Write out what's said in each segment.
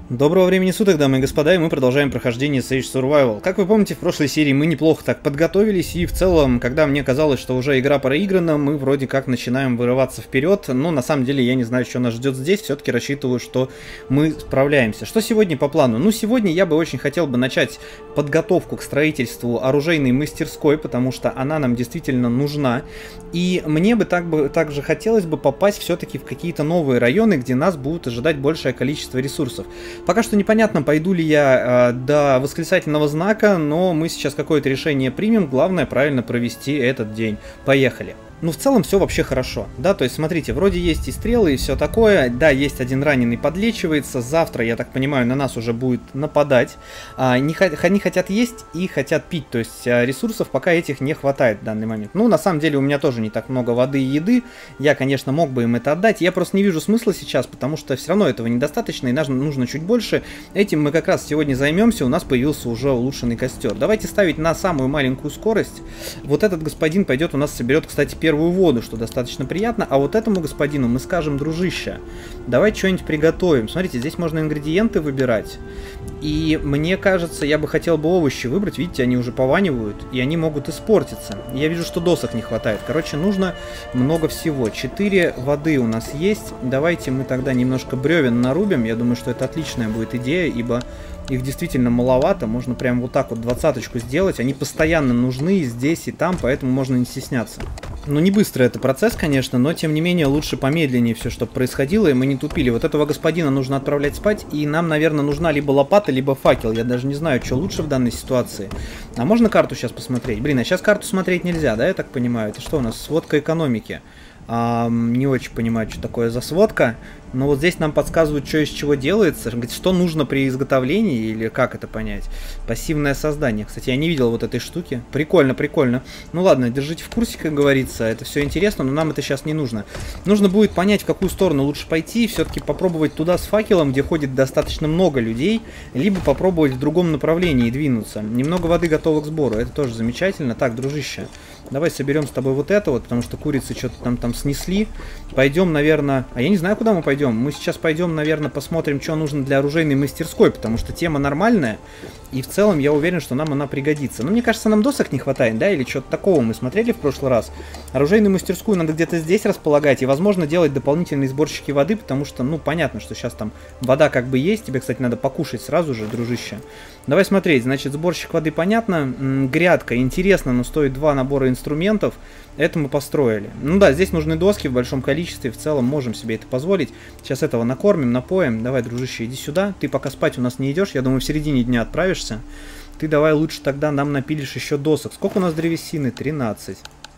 Доброго времени суток, дамы и господа, и мы продолжаем прохождение Age Survival. Как вы помните, в прошлой серии мы неплохо так подготовились, и в целом, когда мне казалось, что уже игра проиграна, мы вроде как начинаем вырываться вперед, но на самом деле я не знаю, что нас ждет здесь, все-таки рассчитываю, что мы справляемся. Что сегодня по плану? Ну, сегодня я бы очень хотел бы начать подготовку к строительству оружейной мастерской, потому что она нам действительно нужна, и мне бы также хотелось бы попасть все-таки в какие-то новые районы, где нас будет ожидать большее количество ресурсов. Пока что непонятно, пойду ли я до восклицательного знака, но мы сейчас какое-то решение примем. Главное правильно провести этот день. Поехали. Ну, в целом все вообще хорошо, да, то есть, смотрите, вроде есть и стрелы, и все такое, да, есть один раненый, подлечивается, завтра, я так понимаю, на нас уже будет нападать, они хотят есть и хотят пить, то есть, ресурсов пока этих не хватает в данный момент. Ну, на самом деле, у меня тоже не так много воды и еды, я, конечно, мог бы им это отдать, я просто не вижу смысла сейчас, потому что все равно этого недостаточно, и нужно чуть больше, этим мы как раз сегодня займемся, у нас появился уже улучшенный костер. Давайте ставить на самую маленькую скорость, вот этот господин пойдет у нас соберет, кстати, первую воду, что достаточно приятно, а вот этому господину мы скажем: дружище, давай что-нибудь приготовим. Смотрите, здесь можно ингредиенты выбирать, и мне кажется, я бы хотел бы овощи выбрать, видите, они уже пованивают, и они могут испортиться. Я вижу, что досок не хватает, короче, нужно много всего. 4 воды у нас есть, давайте мы тогда немножко бревен нарубим, я думаю, что это отличная будет идея, ибо их действительно маловато, можно прям вот так вот 20-очку сделать, они постоянно нужны и здесь, и там, поэтому можно не стесняться. Ну, не быстро это процесс, конечно, но тем не менее лучше помедленнее все, чтобы происходило, и мы не тупили. Вот этого господина нужно отправлять спать, и нам, наверное, нужна либо лопата, либо факел. Я даже не знаю, что лучше в данной ситуации. А можно карту сейчас посмотреть? Блин, а сейчас карту смотреть нельзя, да, я так понимаю? Это что у нас? Сводка экономики. Не очень понимаю, что такое за сводка, но вот здесь нам подсказывают, что из чего делается, что нужно при изготовлении, или как это понять. Пассивное создание. Кстати, я не видел вот этой штуки. Прикольно, прикольно. Ну ладно, держите в курсе, как говорится, это все интересно, но нам это сейчас не нужно. Нужно будет понять, в какую сторону лучше пойти, все-таки попробовать туда с факелом, где ходит достаточно много людей, либо попробовать в другом направлении двинуться. Немного воды готово к сбору, это тоже замечательно. Так, дружище, давай соберем с тобой вот это вот, потому что курицы что-то там снесли. Пойдем, наверное... А я не знаю, куда мы пойдем. Мы сейчас пойдем, наверное, посмотрим, что нужно для оружейной мастерской, потому что тема нормальная, и в целом я уверен, что нам она пригодится. Но мне кажется, нам досок не хватает, да, или что-то такого мы смотрели в прошлый раз. Оружейную мастерскую надо где-то здесь располагать, и, возможно, делать дополнительные сборщики воды, потому что, ну, понятно, что сейчас там вода как бы есть, тебе, кстати, надо покушать сразу же, дружище. Давай смотреть, значит, сборщик воды, понятно, грядка, интересно, но стоит 2 набора инструментов, это мы построили. Ну да, здесь нужны доски в большом количестве, в целом можем себе это позволить. Сейчас этого накормим, напоим. Давай, дружище, иди сюда. Ты пока спать у нас не идешь, я думаю, в середине дня отправишься. Ты давай лучше тогда нам напилишь еще досок. Сколько у нас древесины? 13.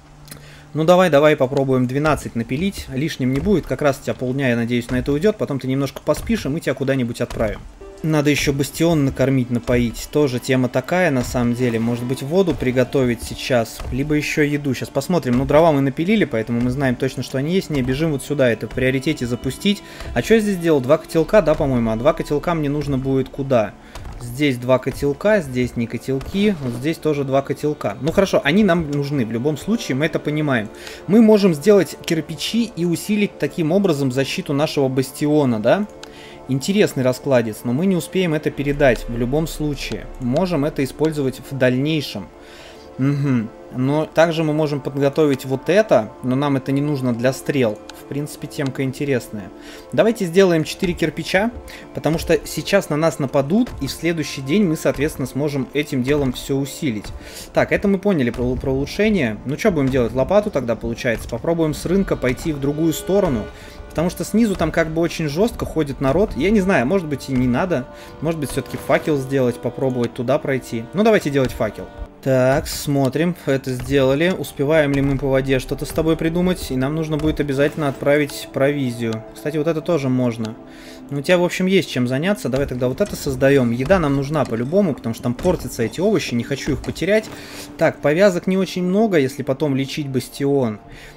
Ну давай попробуем 12 напилить. Лишним не будет, как раз у тебя полдня, я надеюсь, на это уйдет. Потом ты немножко поспишь, и мы тебя куда-нибудь отправим. Надо еще бастион накормить, напоить. Тоже тема такая, на самом деле. Может быть, воду приготовить сейчас, либо еще еду. Сейчас посмотрим. Ну, дрова мы напилили, поэтому мы знаем точно, что они есть. Не, бежим вот сюда, это в приоритете запустить. А что я здесь делал? 2 котелка, да, по-моему? А 2 котелка мне нужно будет куда? Здесь 2 котелка, здесь не котелки, вот здесь тоже 2 котелка. Ну хорошо, они нам нужны, в любом случае, мы это понимаем. Мы можем сделать кирпичи и усилить таким образом защиту нашего бастиона, да? Интересный раскладец, но мы не успеем это передать в любом случае. Можем это использовать в дальнейшем. Угу. Но также мы можем подготовить вот это, но нам это не нужно для стрел. В принципе, темка интересная. Давайте сделаем 4 кирпича, потому что сейчас на нас нападут, и в следующий день мы, соответственно, сможем этим делом все усилить. Так, это мы поняли про улучшение. Ну, что будем делать? Лопату тогда, получается. Попробуем с рынка пойти в другую сторону. Потому что снизу там как бы очень жестко ходит народ. Я не знаю, может быть и не надо. Может быть все-таки факел сделать, попробовать туда пройти. Ну давайте делать факел. Так, смотрим, это сделали. Успеваем ли мы по воде что-то с тобой придумать? И нам нужно будет обязательно отправить провизию. Кстати, вот это тоже можно. Ну, у тебя, в общем, есть чем заняться. Давай тогда вот это создаем. Еда нам нужна по-любому, потому что там портятся эти овощи. Не хочу их потерять. Так, повязок не очень много, если потом лечить бастион.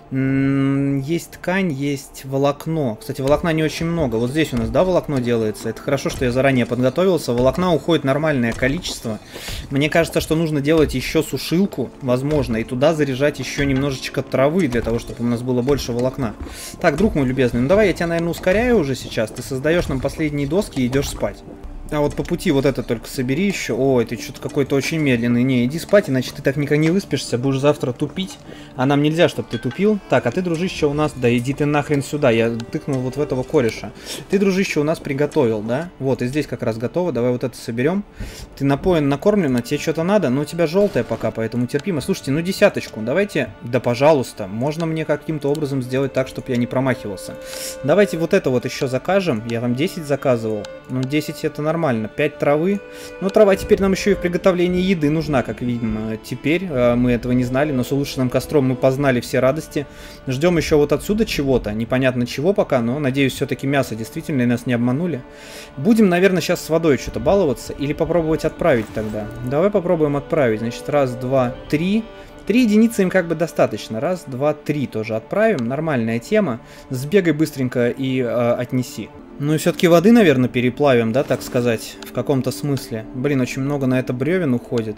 Есть ткань, есть волокно. Кстати, волокна не очень много. Вот здесь у нас, да, волокно делается. Это хорошо, что я заранее подготовился. Волокна уходит нормальное количество. Мне кажется, что нужно делать сделать еще сушилку, возможно, и туда заряжать еще немножечко травы, для того, чтобы у нас было больше волокна. Так, друг мой любезный, ну давай я тебя, наверное, ускоряю уже сейчас. Ты создаешь нам последние доски и идешь спать. А вот по пути вот это только собери еще. Ой, ты что-то какой-то очень медленный. Не, иди спать, иначе ты так никогда не выспишься, будешь завтра тупить. А нам нельзя, чтобы ты тупил. Так, а ты, дружище, у нас... Да иди ты нахрен сюда, я тыкнул вот в этого кореша. Ты, дружище, у нас приготовил, да? Вот, и здесь как раз готово, давай вот это соберем. Ты напоен, накормлен, а тебе что-то надо? Но у тебя желтая пока, поэтому терпимо. Слушайте, ну десяточку, давайте... Да, пожалуйста, можно мне каким-то образом сделать так, чтобы я не промахивался. Давайте вот это вот еще закажем. Я там 10 заказывал. Ну, 10 это нормально. 5 травы. Но трава теперь нам еще и в приготовлении еды нужна, как видно. Теперь мы этого не знали, но с улучшенным костром мы познали все радости. Ждем еще вот отсюда чего-то. Непонятно чего пока, но надеюсь, все-таки мясо действительно и нас не обманули. Будем, наверное, сейчас с водой что-то баловаться или попробовать отправить тогда. Давай попробуем отправить. Значит, раз, два, три. 3 единицы им как бы достаточно. Раз, два, три тоже отправим. Нормальная тема. Сбегай быстренько и отнеси. Ну и все-таки воды, наверное, переплавим, да, так сказать, в каком-то смысле. Блин, очень много на это бревен уходит.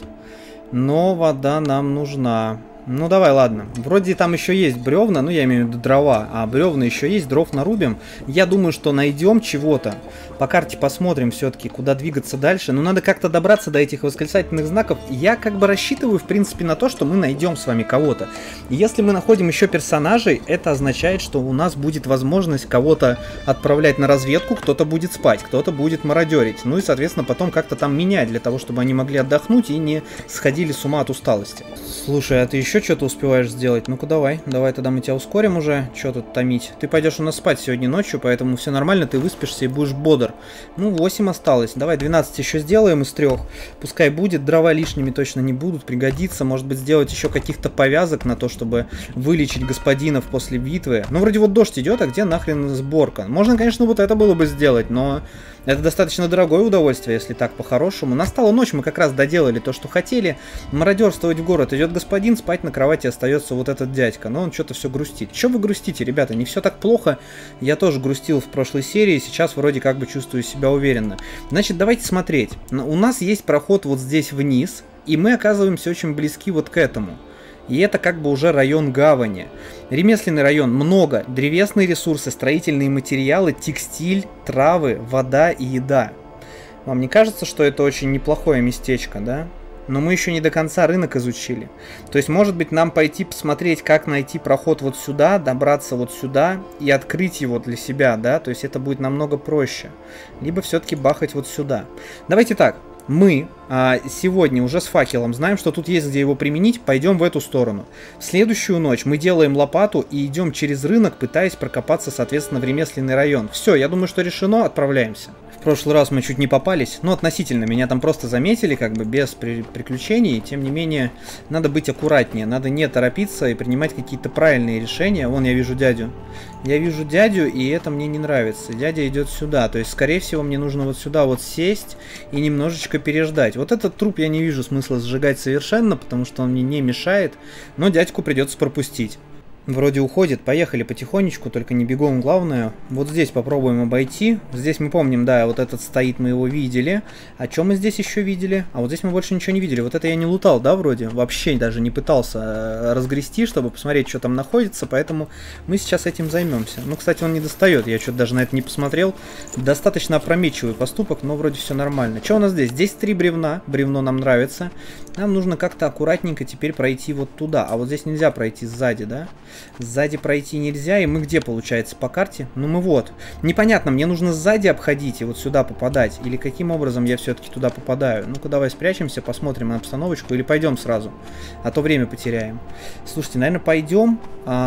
Но вода нам нужна. Ну давай, ладно. Вроде там еще есть бревна, ну я имею в виду дрова, а бревна еще есть, дров нарубим. Я думаю, что найдем чего-то. По карте посмотрим все-таки, куда двигаться дальше. Но надо как-то добраться до этих восклицательных знаков. Я как бы рассчитываю, в принципе, на то, что мы найдем с вами кого-то. И если мы находим еще персонажей, это означает, что у нас будет возможность кого-то отправлять на разведку, кто-то будет спать, кто-то будет мародерить. Ну и, соответственно, потом как-то там менять, для того, чтобы они могли отдохнуть и не сходили с ума от усталости. Слушай, а ты еще что-то успеваешь сделать? Ну-ка давай, давай тогда мы тебя ускорим уже. Что тут томить? Ты пойдешь у нас спать сегодня ночью, поэтому все нормально, ты выспишься и будешь бодр. Ну, 8 осталось. Давай 12 еще сделаем из 3. Пускай будет, дрова лишними точно не будут, пригодится. Может быть, сделать еще каких-то повязок на то, чтобы вылечить господинов после битвы. Ну, вроде вот дождь идет, а где нахрен сборка? Можно, конечно, вот это было бы сделать, но... Это достаточно дорогое удовольствие, если так по-хорошему. Настала ночь, мы как раз доделали то, что хотели. Мародерствовать в город идет господин, спать на кровати остается вот этот дядька. Но он что-то все грустит. Че вы грустите, ребята? Не все так плохо. Я тоже грустил в прошлой серии, сейчас вроде как бы чувствую себя уверенно. Значит, давайте смотреть. У нас есть проход вот здесь вниз, и мы оказываемся очень близки вот к этому. И это как бы уже район гавани. Ремесленный район, много. Древесные ресурсы, строительные материалы, текстиль, травы, вода и еда. Вам не кажется, что это очень неплохое местечко, да? Но мы еще не до конца рынок изучили. То есть, может быть, нам пойти посмотреть, как найти проход вот сюда, добраться вот сюда и открыть его для себя, да? То есть, это будет намного проще. Либо все-таки бахать вот сюда. Давайте так. Мы сегодня уже с факелом знаем, что тут есть где его применить, пойдем в эту сторону. В следующую ночь мы делаем лопату и идем через рынок, пытаясь прокопаться, соответственно, в ремесленный район. Все, я думаю, что решено, отправляемся. В прошлый раз мы чуть не попались, но относительно, меня там просто заметили, как бы без приключений, тем не менее, надо быть аккуратнее, надо не торопиться и принимать какие-то правильные решения. Вон я вижу дядю. Я вижу дядю, и это мне не нравится. Дядя идет сюда, то есть, скорее всего, мне нужно вот сюда вот сесть и немножечко переждать. Вот этот труп я не вижу смысла сжигать совершенно, потому что он мне не мешает, но дядьку придется пропустить. Вроде уходит, поехали потихонечку, только не бегом, главное. Вот здесь попробуем обойти. Здесь мы помним, да, вот этот стоит, мы его видели. А что мы здесь еще видели? А вот здесь мы больше ничего не видели. Вот это я не лутал, да, вроде? Вообще даже не пытался разгрести, чтобы посмотреть, что там находится, поэтому мы сейчас этим займемся. Ну, кстати, он не достает, я что-то даже на это не посмотрел. Достаточно опрометчивый поступок, но вроде все нормально. Что у нас здесь? Здесь 3 бревна, бревно нам нравится. Нам нужно как-то аккуратненько теперь пройти вот туда. А вот здесь нельзя пройти сзади, да? Сзади пройти нельзя, и мы где, получается, по карте? Ну мы вот. Непонятно, мне нужно сзади обходить и вот сюда попадать. Или каким образом я все-таки туда попадаю? Ну-ка давай спрячемся, посмотрим на обстановочку. Или пойдем сразу, а то время потеряем. Слушайте, наверное, пойдем.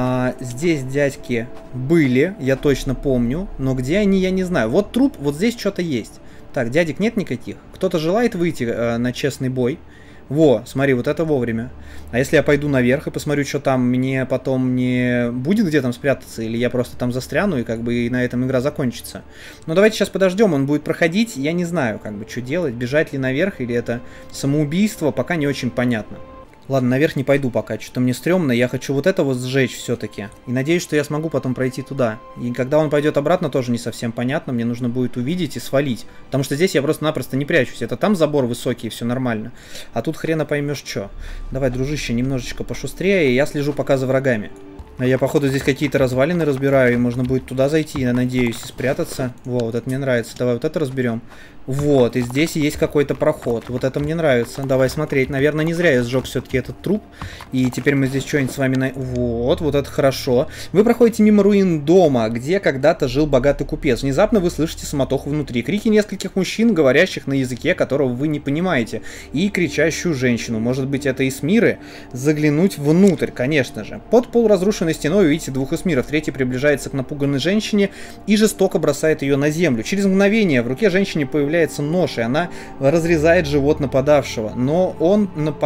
Здесь дядьки были, я точно помню. Но где они, я не знаю. Вот труп, вот здесь что-то есть. Так, дядек нет никаких. Кто-то желает выйти на честный бой? Во, смотри, вот это вовремя. А если я пойду наверх и посмотрю, что там, мне потом не будет где там спрятаться, или я просто там застряну, и как бы и на этом игра закончится. Но давайте сейчас подождем, он будет проходить, я не знаю, как бы, что делать, бежать ли наверх, или это самоубийство, пока не очень понятно. Ладно, наверх не пойду пока, что-то мне стрёмно, я хочу вот это вот сжечь все-таки. И надеюсь, что я смогу потом пройти туда. И когда он пойдет обратно, тоже не совсем понятно, мне нужно будет увидеть и свалить. Потому что здесь я просто-напросто не прячусь, это там забор высокий, и все нормально. А тут хрена поймешь что. Давай, дружище, немножечко пошустрее, и я слежу пока за врагами. А я, походу, здесь какие-то развалины разбираю, и можно будет туда зайти, я надеюсь, и спрятаться. Во, вот это мне нравится. Давай вот это разберем. Вот, и здесь есть какой-то проход. Вот это мне нравится. Давай смотреть. Наверное, не зря я сжег все-таки этот труп. И теперь мы здесь что-нибудь с вами... Вот, вот это хорошо. Вы проходите мимо руин дома, где когда-то жил богатый купец. Внезапно вы слышите суматоху внутри. Крики нескольких мужчин, говорящих на языке, которого вы не понимаете. И кричащую женщину. Может быть, это Эсмиры? Заглянуть внутрь, конечно же. Под полуразрушенной стеной увидите двух Эсмиров. Третий приближается к напуганной женщине и жестоко бросает ее на землю. Через мгновение в руке женщины появляется нож, и она разрезает живот нападавшего. Но он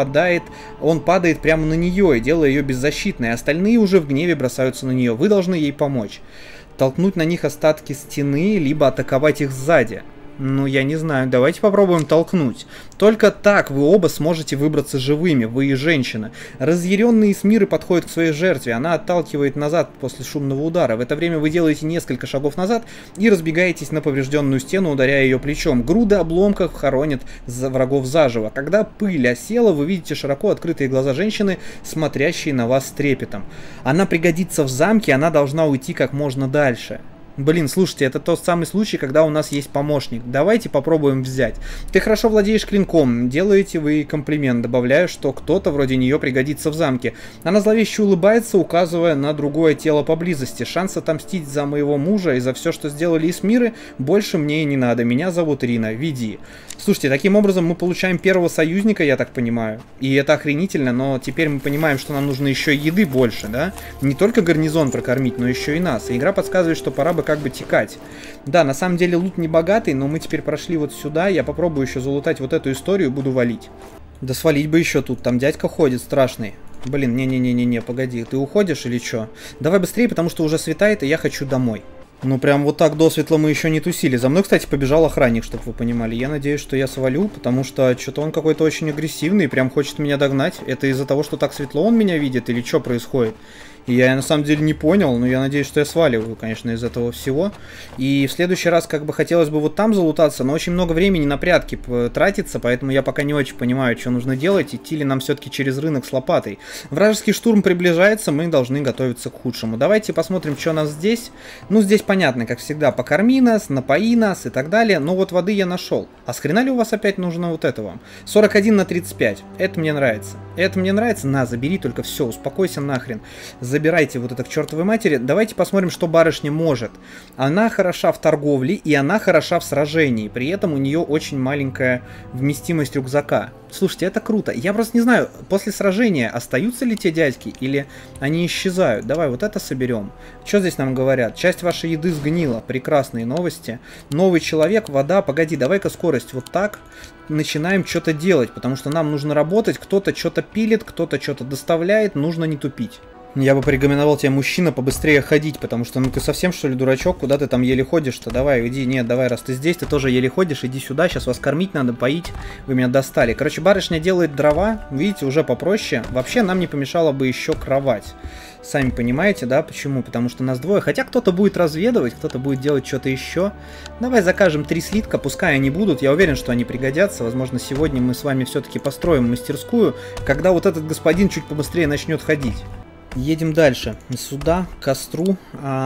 падает прямо на нее и делая ее беззащитной. Остальные уже в гневе бросаются на нее. Вы должны ей помочь. Толкнуть на них остатки стены, либо атаковать их сзади. Ну, я не знаю, давайте попробуем толкнуть. Только так вы оба сможете выбраться живыми, вы и женщина. Разъяренные Эсмиры подходят к своей жертве, она отталкивает назад после шумного удара. В это время вы делаете несколько шагов назад и разбегаетесь на поврежденную стену, ударяя ее плечом. Груды обломков хоронят врагов заживо. Когда пыль осела, вы видите широко открытые глаза женщины, смотрящие на вас с трепетом. Она пригодится в замке, она должна уйти как можно дальше. Блин, слушайте, это тот самый случай, когда у нас есть помощник. Давайте попробуем взять. Ты хорошо владеешь клинком. Делаете вы комплимент, добавляя, что кто-то вроде нее пригодится в замке. Она зловеще улыбается, указывая на другое тело поблизости. Шанс отомстить за моего мужа и за все, что сделали Эсмиры, больше мне и не надо. Меня зовут Рина. Веди. Слушайте, таким образом мы получаем первого союзника, я так понимаю. И это охренительно, но теперь мы понимаем, что нам нужно еще еды больше, да? Не только гарнизон прокормить, но еще и нас. И игра подсказывает, что пора бы как бы текать. Да, на самом деле лут не богатый, но мы теперь прошли вот сюда. Я попробую еще залутать вот эту историю и буду валить. Да свалить бы еще тут, там дядька ходит страшный. Блин, не-не-не-не-не, погоди, ты уходишь или что? Давай быстрее, потому что уже светает, и я хочу домой. Ну прям вот так досветло мы еще не тусили. За мной, кстати, побежал охранник, чтобы вы понимали. Я надеюсь, что я свалю, потому что что-то он какой-то очень агрессивный и прям хочет меня догнать. Это из-за того, что так светло он меня видит или что происходит? И я на самом деле не понял, но я надеюсь, что я сваливаю, конечно, из этого всего. И в следующий раз как бы хотелось бы вот там залутаться, но очень много времени на прятки тратится, поэтому я пока не очень понимаю, что нужно делать, идти ли нам все-таки через рынок с лопатой. Вражеский штурм приближается, мы должны готовиться к худшему. Давайте посмотрим, что у нас здесь. Ну, здесь понятно, как всегда, покорми нас, напои нас и так далее, но вот воды я нашел. А с хрена ли у вас опять нужно вот это вам? 41 на 35, это мне нравится. Это мне нравится, на, забери только все, успокойся нахрен. Забирайте вот это к чертовой матери. Давайте посмотрим, что барышня может. Она хороша в торговле и она хороша в сражении. При этом у нее очень маленькая вместимость рюкзака. Слушайте, это круто. Я просто не знаю, после сражения остаются ли те дядьки или они исчезают. Давай вот это соберем. Что здесь нам говорят? Часть вашей еды сгнила. Прекрасные новости. Новый человек, вода. Погоди, давай-ка скорость вот так. Начинаем что-то делать, потому что нам нужно работать. Кто-то что-то пилит, кто-то что-то доставляет. Нужно не тупить. Я бы порекомендовал тебе, мужчина, побыстрее ходить, потому что, ну ты совсем что ли дурачок, куда ты там еле ходишь-то? Давай, иди, нет, давай, раз ты здесь, ты тоже еле ходишь, иди сюда, сейчас вас кормить надо, поить, вы меня достали. Короче, барышня делает дрова, видите, уже попроще. Вообще нам не помешала бы еще кровать. Сами понимаете, да, почему? Потому что нас двое, хотя кто-то будет разведывать, кто-то будет делать что-то еще. Давай закажем 3 слитка, пускай они будут, я уверен, что они пригодятся. Возможно, сегодня мы с вами все-таки построим мастерскую, когда вот этот господин чуть побыстрее начнет ходить. Едем дальше. Сюда, к костру.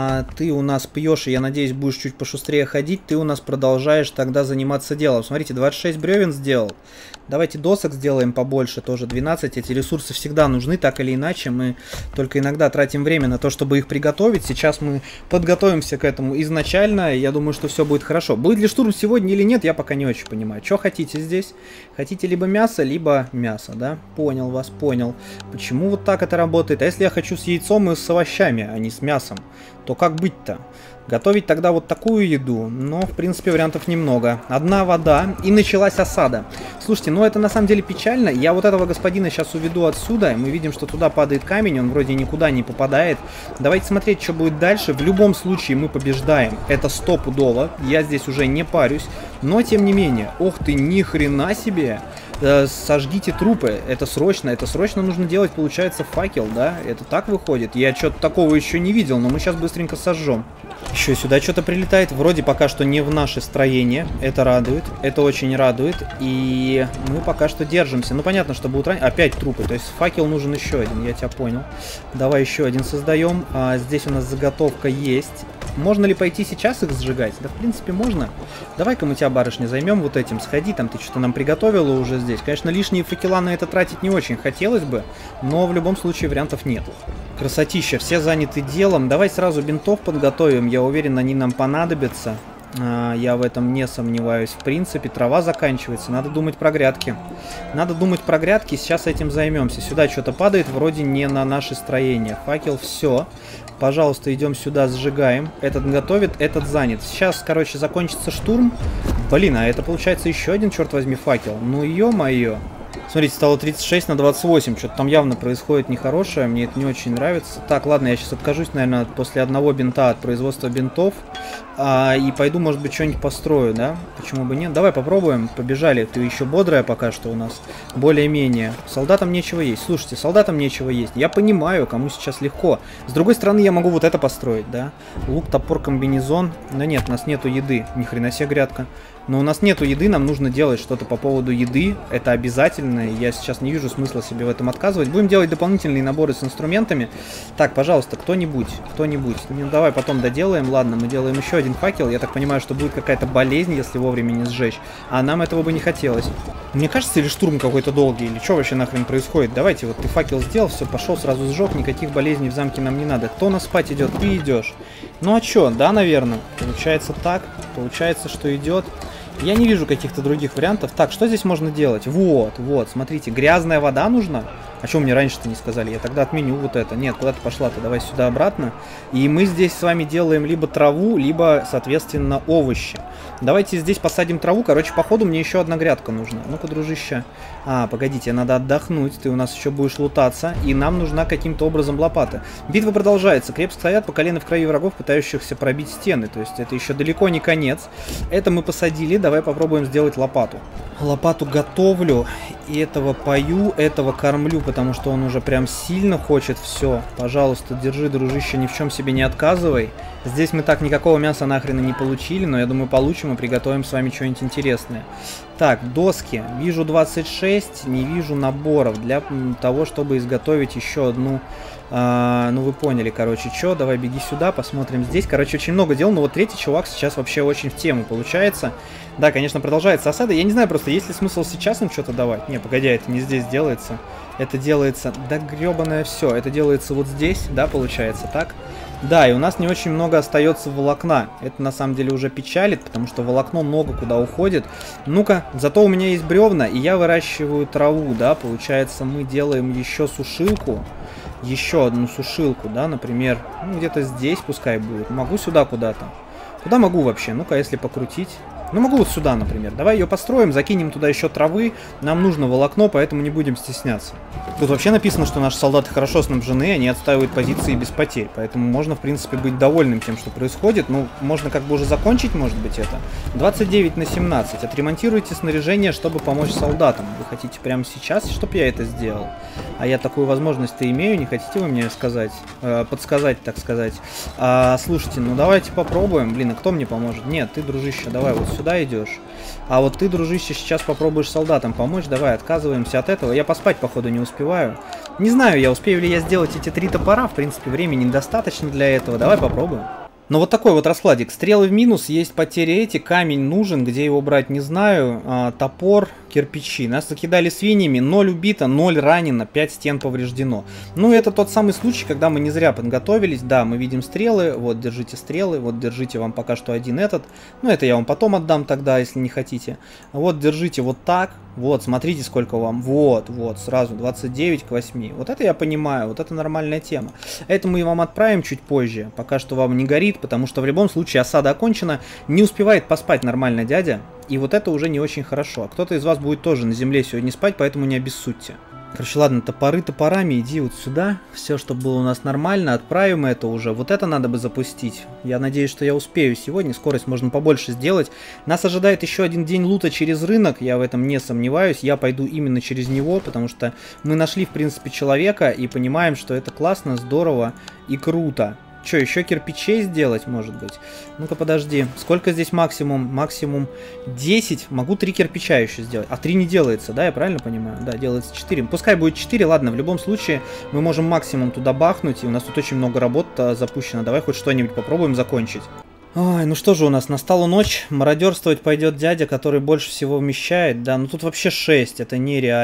Ты у нас пьешь, и я надеюсь, будешь чуть пошустрее ходить. Ты у нас продолжаешь тогда заниматься делом. Смотрите, 26 бревен сделал. Давайте досок сделаем побольше, тоже 12. Эти ресурсы всегда нужны, так или иначе. Мы только иногда тратим время на то, чтобы их приготовить. Сейчас мы подготовимся к этому изначально. Я думаю, что все будет хорошо. Будет ли штурм сегодня или нет, я пока не очень понимаю. Что хотите здесь? Хотите либо мясо, да? Понял вас, понял. Почему вот так это работает? А если я хочу с яйцом и с овощами, а не с мясом, то как быть-то? Готовить тогда вот такую еду, но в принципе вариантов немного. Одна вода, и началась осада. Слушайте, ну это на самом деле печально. Я вот этого господина сейчас уведу отсюда. Мы видим, что туда падает камень, он вроде никуда не попадает. Давайте смотреть, что будет дальше. В любом случае мы побеждаем. Это стопудово. Я здесь уже не парюсь. Но, тем не менее, ох ты, ни хрена себе. Сожгите трупы, это срочно нужно делать, получается, факел, да? Это так выходит? Я что-то такого еще не видел, но мы сейчас быстренько сожжем. Еще сюда что-то прилетает, вроде пока что не в наше строение, это радует, это очень радует, и мы пока что держимся. Ну, понятно, чтобы утранить, опять трупы, то есть факел нужен еще один, я тебя понял. Давай еще один создаем, здесь у нас заготовка есть. Можно ли пойти сейчас их сжигать? Да, в принципе, можно. Давай-ка мы тебя, барышня, займем вот этим. Сходи, там ты что-то нам приготовила уже здесь. Конечно, лишние факела на это тратить не очень хотелось бы, но в любом случае вариантов нет. Красотища, все заняты делом. Давай сразу бинтов подготовим. Я уверен, они нам понадобятся. Я в этом не сомневаюсь. В принципе, трава заканчивается. Надо думать про грядки. Надо думать про грядки. Сейчас этим займемся. Сюда что-то падает, вроде не на наше строение. Факел, все. Пожалуйста, идем сюда, сжигаем. Этот готовит, этот занят. Сейчас, короче, закончится штурм. Блин, а это получается еще один, черт возьми, факел. Ну, ё-моё. Смотрите, стало 36 на 28. Что-то там явно происходит нехорошее. Мне это не очень нравится. Так, ладно, я сейчас откажусь, наверное, после одного бинта от производства бинтов. И пойду, может быть, что-нибудь построю, да? Почему бы нет? Давай попробуем. Побежали. Ты еще бодрая пока что у нас. Более-менее. Солдатам нечего есть. Слушайте, солдатам нечего есть. Я понимаю, кому сейчас легко. С другой стороны, я могу вот это построить, да? Лук, топор, комбинезон. Но нет, у нас нету еды. Ни хрена себе грядка. Но у нас нету еды, нам нужно делать что-то по поводу еды. Это обязательно. Я сейчас не вижу смысла себе в этом отказывать. Будем делать дополнительные наборы с инструментами. Так, пожалуйста, кто-нибудь. Ну, давай потом доделаем. Ладно, мы делаем еще один факел. Я так понимаю, что будет какая-то болезнь, если вовремя не сжечь. А нам этого бы не хотелось. Мне кажется, или штурм какой-то долгий, или что вообще нахрен происходит? Давайте, вот ты факел сделал, все, пошел, сразу сжег. Никаких болезней в замке нам не надо. Кто у нас спать идет? Ты идешь. Ну а что, да, наверное. Получается так. Получается, что идет. Я не вижу каких-то других вариантов. Так, что здесь можно делать? Вот, смотрите, грязная вода нужна. А что мне раньше-то не сказали? Я тогда отменю вот это. Нет, куда ты пошла-то? Давай сюда обратно. И мы здесь с вами делаем либо траву, либо, соответственно, овощи. Давайте здесь посадим траву. Короче, походу мне еще одна грядка нужна. Ну-ка, дружище. Погодите, надо отдохнуть. Ты у нас еще будешь лутаться. И нам нужна каким-то образом лопата. Битва продолжается. Крепко стоят по колено в крови врагов, пытающихся пробить стены. То есть это еще далеко не конец. Это мы посадили. Давай попробуем сделать лопату. Лопату готовлю. И этого пою, этого кормлю, потому что он уже прям сильно хочет все. Пожалуйста, держи, дружище, ни в чем себе не отказывай. Здесь мы так никакого мяса нахрена не получили, но я думаю, получим и приготовим с вами что-нибудь интересное. Так, доски. Вижу 26, не вижу наборов для того, чтобы изготовить еще одну... ну вы поняли, короче, что, давай беги сюда, посмотрим здесь. Короче, очень много дел, но вот третий чувак сейчас вообще очень в тему получается. Да, конечно, продолжается осада. Я не знаю просто, есть ли смысл сейчас им что-то давать. Не, погоди, это не здесь делается. Это делается, да гребаное все. Это делается вот здесь, да, получается, так? Да, и у нас не очень много остается волокна. Это на самом деле уже печалит, потому что волокно много куда уходит. Ну-ка, зато у меня есть бревна, и я выращиваю траву, да, получается, мы делаем еще сушилку. Еще одну сушилку, да, например, ну, где-то здесь пускай будет. Могу сюда куда-то. Куда могу вообще? Ну-ка, если покрутить. Ну, могу вот сюда, например. Давай ее построим, закинем туда еще травы. Нам нужно волокно, поэтому не будем стесняться. Тут вообще написано, что наши солдаты хорошо снабжены, они отстаивают позиции без потерь. Поэтому можно, в принципе, быть довольным тем, что происходит. Ну, можно как бы уже закончить, может быть, это. 29 на 17. Отремонтируйте снаряжение, чтобы помочь солдатам. Вы хотите прямо сейчас, чтобы я это сделал? А я такую возможность-то имею, не хотите вы мне сказать? Подсказать, так сказать. Слушайте, ну давайте попробуем. Блин, а кто мне поможет? Нет, ты, дружище, давай вот сюда идешь. А вот ты, дружище, сейчас попробуешь солдатам помочь. Давай, отказываемся от этого. Я поспать, походу, не успеваю. Не знаю, я успею ли я сделать эти 3 топора. В принципе, времени недостаточно для этого. Давай попробуем. Но вот такой вот раскладик. Стрелы в минус, есть потери эти, камень нужен, где его брать не знаю, топор, кирпичи. Нас закидали свиньями, 0 убито, 0 ранено, 5 стен повреждено. Ну, это тот самый случай, когда мы не зря подготовились. Да, мы видим стрелы, вот, держите стрелы, вот, держите вам пока что один этот. Ну, это я вам потом отдам тогда, если не хотите. Вот, держите вот так. Вот, смотрите, сколько вам. Вот, сразу 29 к 8. Вот это я понимаю, вот это нормальная тема. Это мы вам отправим чуть позже. Пока что вам не горит, потому что в любом случае осада окончена. Не успевает поспать нормально дядя. И вот это уже не очень хорошо. А кто-то из вас будет тоже на земле сегодня спать, поэтому не обессудьте. Короче, ладно, топоры топорами, иди вот сюда. Все, чтобы было у нас нормально, отправим это уже. Вот это надо бы запустить. Я надеюсь, что я успею сегодня. Скорость можно побольше сделать. Нас ожидает еще один день лута через рынок. Я в этом не сомневаюсь. Я пойду именно через него, потому что мы нашли, в принципе, человека и понимаем, что это классно, здорово и круто. Что, еще кирпичей сделать, может быть? Ну-ка, подожди. Сколько здесь максимум? Максимум 10. Могу 3 кирпича еще сделать. А 3 не делается, да? Я правильно понимаю? Да, делается 4. Пускай будет 4. Ладно, в любом случае мы можем максимум туда бахнуть. И у нас тут очень много работ запущено. Давай хоть что-нибудь попробуем закончить. Ой, ну что же у нас, настала ночь, мародерствовать пойдет дядя, который больше всего вмещает, да, ну тут вообще 6, это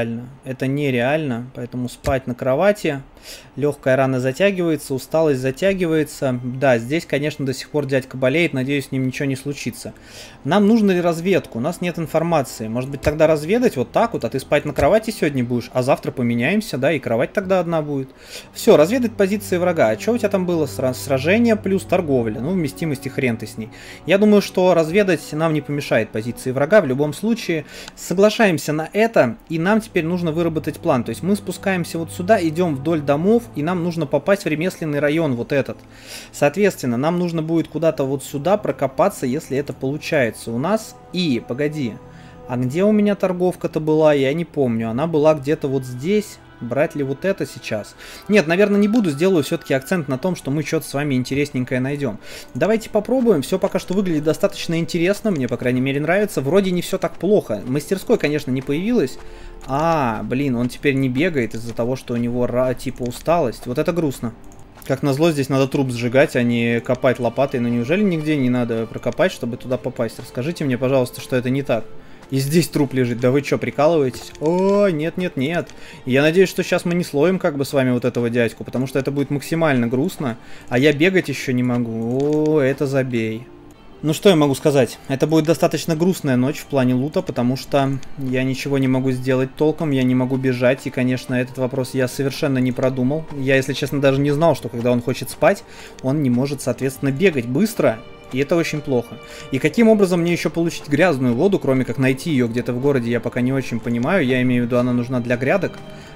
нереально, поэтому спать на кровати, легкая рана затягивается, усталость затягивается, да, здесь, конечно, до сих пор дядька болеет, надеюсь, с ним ничего не случится. Нам нужно ли разведку, у нас нет информации, может быть тогда разведать вот так вот, а ты спать на кровати сегодня будешь, а завтра поменяемся, да, и кровать тогда одна будет. Все, разведать позиции врага, а что у тебя там было, сражение плюс торговля, ну, вместимость и хрен ты с ней. Я думаю, что разведать нам не помешает позиции врага, в любом случае соглашаемся на это, и нам теперь нужно выработать план, то есть мы спускаемся вот сюда, идем вдоль домов, и нам нужно попасть в ремесленный район, вот этот. Соответственно, нам нужно будет куда-то вот сюда прокопаться, если это получается у нас. И, погоди, а где у меня торговка-то была, я не помню, она была где-то вот здесь. Брать ли вот это сейчас? Нет, наверное, не буду. Сделаю все-таки акцент на том, что мы что-то с вами интересненькое найдем. Давайте попробуем. Все пока что выглядит достаточно интересно. Мне, по крайней мере, нравится. Вроде не все так плохо. Мастерской, конечно, не появилось. Блин, он теперь не бегает из-за того, что у него типа усталость. Вот это грустно. Как назло, здесь надо труп сжигать, а не копать лопатой. Но неужели нигде не надо прокопать, чтобы туда попасть? Расскажите мне, пожалуйста, что это не так. И здесь труп лежит. Да вы что, прикалываетесь? О, нет. Я надеюсь, что сейчас мы не словим как бы с вами вот этого дядьку, потому что это будет максимально грустно. А я бегать еще не могу. О, это забей. Ну что я могу сказать? Это будет достаточно грустная ночь в плане лута, потому что я ничего не могу сделать толком, я не могу бежать. И, конечно, этот вопрос я совершенно не продумал. Я, если честно, даже не знал, что когда он хочет спать, он не может, соответственно, бегать быстро. И это очень плохо. И каким образом мне еще получить грязную воду, кроме как найти ее где-то в городе, я пока не очень понимаю. Я имею в виду, она нужна для грядок.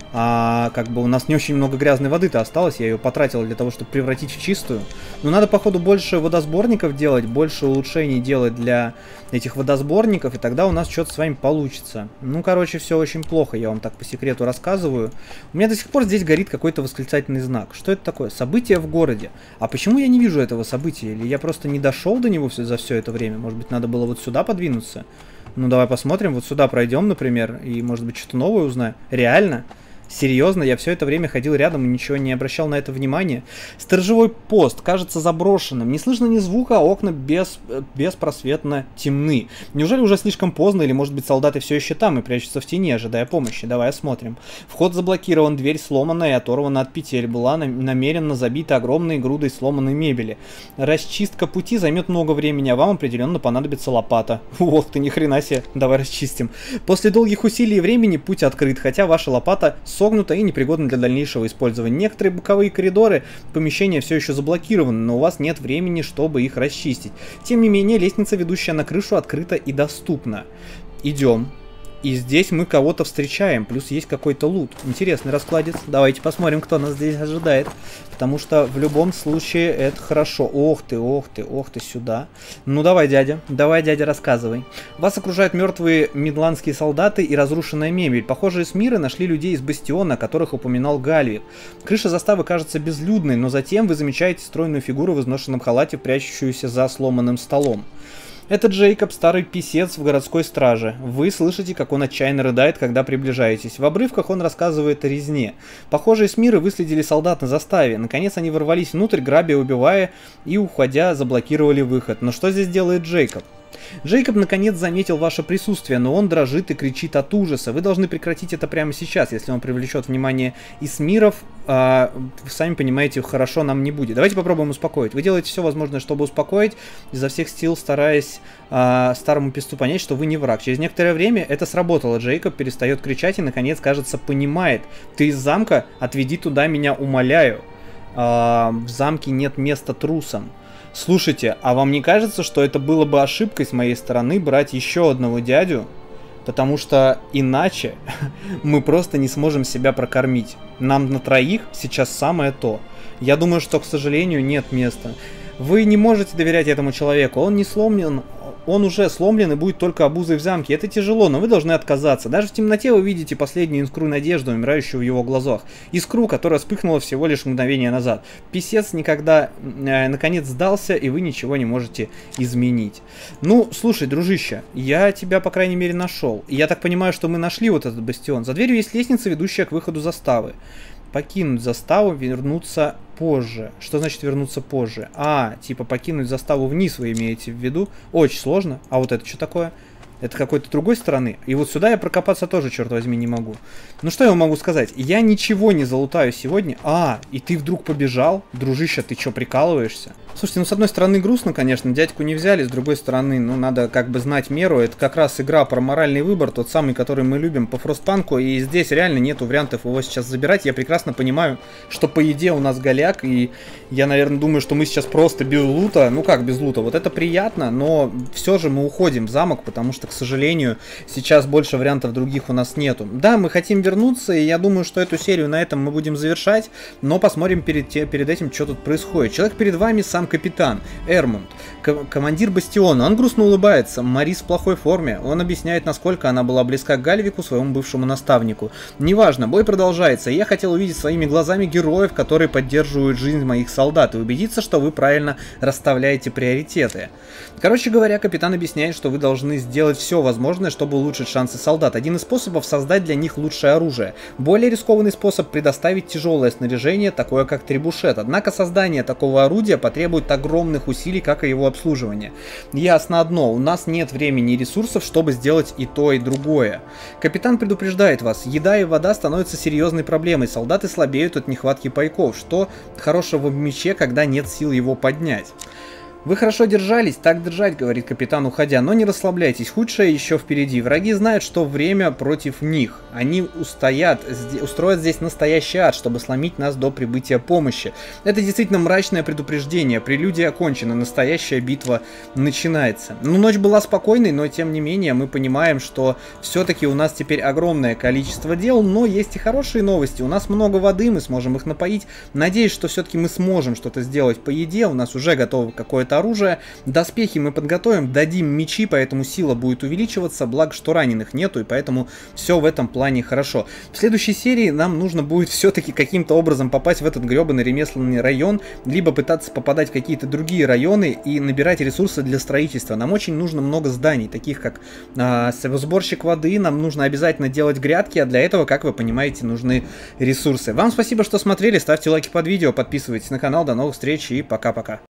А как бы у нас не очень много грязной воды-то осталось, я ее потратил для того, чтобы превратить в чистую. Но надо, походу, больше водосборников делать, больше улучшений делать для этих водосборников, и тогда у нас что-то с вами получится. Ну, короче, все очень плохо, я вам так по секрету рассказываю. У меня до сих пор здесь горит какой-то восклицательный знак. Что это такое? Событие в городе. А почему я не вижу этого события? Или я просто не дошел до него за все это время? Может быть, надо было вот сюда подвинуться? Ну, давай посмотрим, вот сюда пройдем, например, и, может быть, что-то новое узнаем. Реально? Серьезно, я все это время ходил рядом и ничего не обращал на это внимания. Сторожевой пост кажется заброшенным. Не слышно ни звука, а окна беспросветно темны. Неужели уже слишком поздно, или может быть солдаты все еще там и прячутся в тени, ожидая помощи? Давай осмотрим. Вход заблокирован, дверь сломанная и оторвана от петель. Была намеренно забита огромной грудой сломанной мебели. Расчистка пути займет много времени, а вам определенно понадобится лопата. Ох ты, ни хрена себе. Давай расчистим. После долгих усилий и времени путь открыт, хотя ваша лопата согнута и непригодна для дальнейшего использования. Некоторые боковые коридоры помещения все еще заблокированы, но у вас нет времени, чтобы их расчистить. Тем не менее, лестница, ведущая на крышу, открыта и доступна. Идем. И здесь мы кого-то встречаем, плюс есть какой-то лут. Интересный раскладец. Давайте посмотрим, кто нас здесь ожидает. Потому что в любом случае это хорошо. Ох ты, сюда. Ну давай, дядя, рассказывай. Вас окружают мертвые мидландские солдаты и разрушенная мебель. Похожие Смиры нашли людей из бастиона, о которых упоминал Гальвик. Крыша заставы кажется безлюдной, но затем вы замечаете стройную фигуру в изношенном халате, прячущуюся за сломанным столом. Это Джейкоб, старый писец в городской страже. Вы слышите, как он отчаянно рыдает, когда приближаетесь. В обрывках он рассказывает о резне. Похожие Смиры выследили солдат на заставе. Наконец они ворвались внутрь, грабя, убивая и, уходя, заблокировали выход. Но что здесь делает Джейкоб? Джейкоб наконец заметил ваше присутствие, но он дрожит и кричит от ужаса. Вы должны прекратить это прямо сейчас, если он привлечет внимание Исмиров. Сами понимаете, хорошо нам не будет. Давайте попробуем успокоить. Вы делаете все возможное, чтобы успокоить, изо всех сил стараясь старому песту понять, что вы не враг. Через некоторое время это сработало. Джейкоб перестает кричать и, наконец, кажется, понимает. Ты из замка? Отведи туда меня, умоляю. В замке нет места трусам. Слушайте, а вам не кажется, что это было бы ошибкой с моей стороны брать еще одного дядю? потому что иначе мы просто не сможем себя прокормить. Нам на троих сейчас самое то. Я думаю, что, к сожалению, нет места. Вы не можете доверять этому человеку, он не сломлен, он уже сломлен и будет только обузой в замке. Это тяжело, но вы должны отказаться. Даже в темноте вы видите последнюю искру надежды, умирающую в его глазах. Искру, которая вспыхнула всего лишь мгновение назад. Писец никогда, наконец, сдался, и вы ничего не можете изменить. Ну, слушай, дружище, я тебя, по крайней мере, нашел. И я так понимаю, что мы нашли вот этот бастион. За дверью есть лестница, ведущая к выходу заставы. Покинуть заставу, вернуться позже. Что значит вернуться позже? А, типа покинуть заставу вниз вы имеете в виду? Очень сложно. А вот это что такое? Это какой-то другой стороны. И вот сюда я прокопаться тоже, черт возьми, не могу. Ну что я вам могу сказать? Я ничего не залутаю сегодня. А, и ты вдруг побежал? Дружище, ты что, прикалываешься? Слушайте, ну с одной стороны грустно, конечно, дядьку не взяли, с другой стороны, ну надо как бы знать меру. Это как раз игра про моральный выбор, тот самый, который мы любим по Фростпанку, и здесь реально нету вариантов его сейчас забирать. Я прекрасно понимаю, что по еде у нас голяк, и я, наверное, думаю, что мы сейчас просто без лута. Ну как без лута? Вот это приятно, но все же мы уходим в замок, потому что, к сожалению, сейчас больше вариантов других у нас нету. Да, мы хотим вернуться, и я думаю, что эту серию на этом мы будем завершать, но посмотрим перед этим, что тут происходит. Человек перед вами сам капитан Эрмунд, командир бастиона. Он грустно улыбается. Марис в плохой форме. Он объясняет, насколько она была близка к Гальвику, своему бывшему наставнику. Неважно, бой продолжается. Я хотел увидеть своими глазами героев, которые поддерживают жизнь моих солдат, и убедиться, что вы правильно расставляете приоритеты. Короче говоря, капитан объясняет, что вы должны сделать все возможное, чтобы улучшить шансы солдат. Один из способов — создать для них лучшее оружие. Более рискованный способ — предоставить тяжелое снаряжение, такое как требушет. Однако создание такого орудия потребует огромных усилий, как и его обслуживание. Ясно одно, у нас нет времени и ресурсов, чтобы сделать и то, и другое. Капитан предупреждает вас, еда и вода становятся серьезной проблемой, солдаты слабеют от нехватки пайков, что хорошего в мече, когда нет сил его поднять. Вы хорошо держались, так держать, говорит капитан, уходя, но не расслабляйтесь, худшее еще впереди. Враги знают, что время против них. Они устроят здесь настоящий ад, чтобы сломить нас до прибытия помощи. Это действительно мрачное предупреждение, прелюдия окончена, настоящая битва начинается. Ну, ночь была спокойной, но тем не менее мы понимаем, что все-таки у нас теперь огромное количество дел, но есть и хорошие новости. У нас много воды, мы сможем их напоить. Надеюсь, что все-таки мы сможем что-то сделать по еде, у нас уже готово какое-то оружие, доспехи мы подготовим, дадим мечи, поэтому сила будет увеличиваться, благо что раненых нету, и поэтому все в этом плане хорошо. В следующей серии нам нужно будет все-таки каким-то образом попасть в этот гребаный ремесленный район, либо пытаться попадать в какие-то другие районы и набирать ресурсы для строительства. Нам очень нужно много зданий, таких как сборщик воды, нам нужно обязательно делать грядки, а для этого, как вы понимаете, нужны ресурсы. Вам спасибо, что смотрели, ставьте лайки под видео, подписывайтесь на канал, до новых встреч и пока-пока.